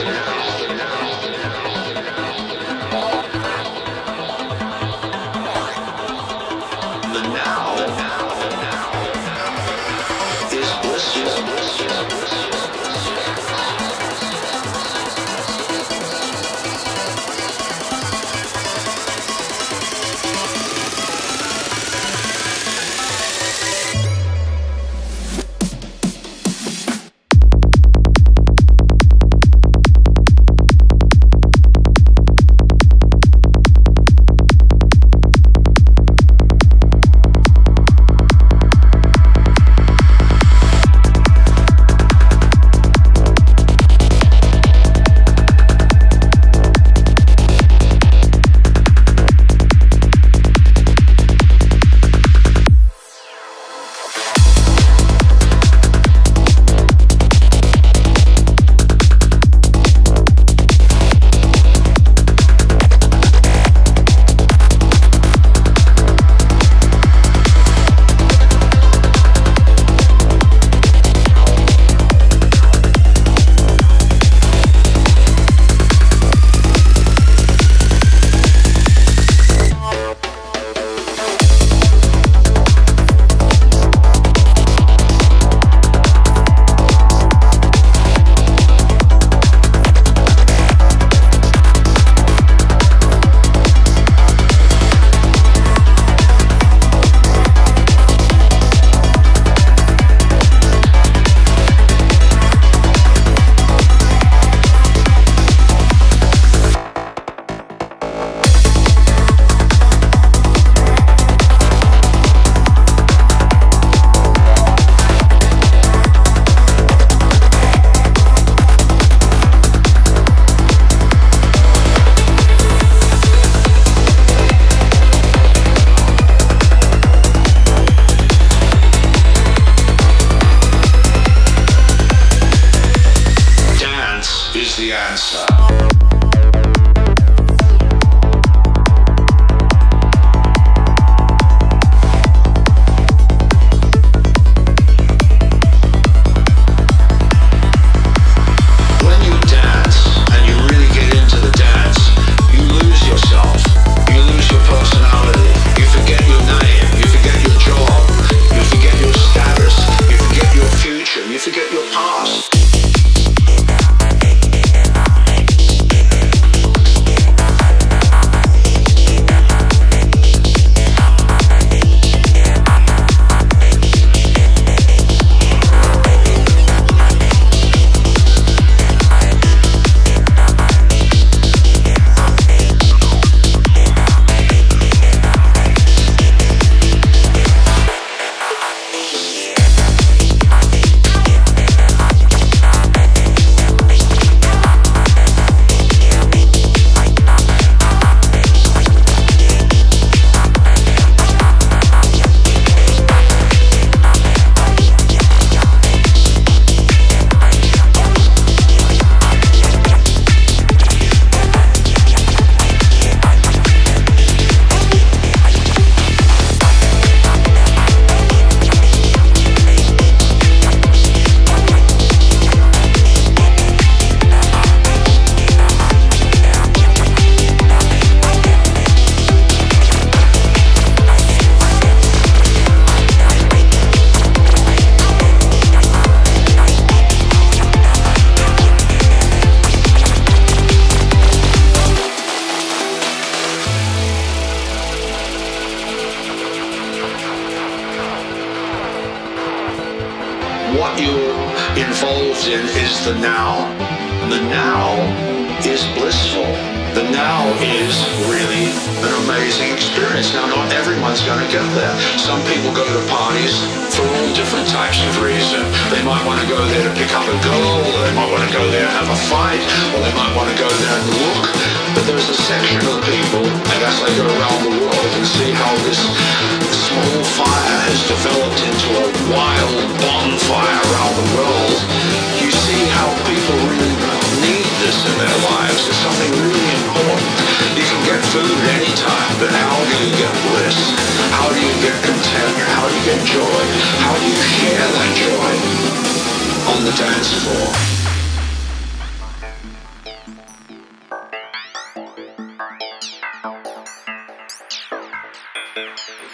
what you're involved in is the now. The now is blissful. The now is really an amazing experience. Now, not everyone's going to get there. Some people go to parties for all different types of reasons. They might want to go there to pick up a girl, or they might want to go there and have a fight, or they might want to go there and look. But there's a section of people, and as they go around the world and see how this small fire has developed into a wild bonfire around the world, you see how people really need this in their lives. It's something really important. You can get food anytime, but how do you get bliss? How do you get content? How do you get joy? How do you share that joy on the dance floor?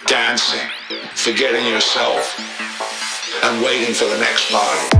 dancing, forgetting yourself, and waiting for the next party.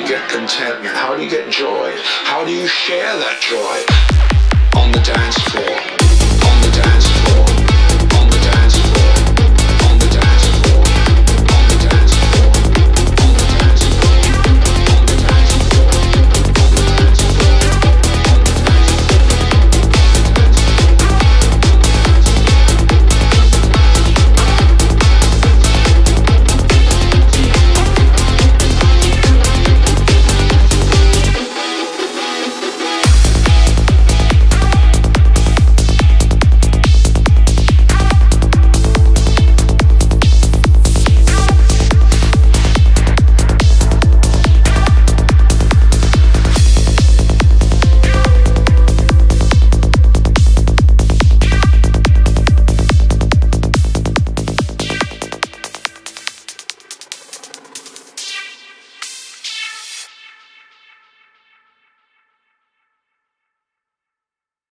Contentment? How do you get joy? How do you share that joy on the dance floor?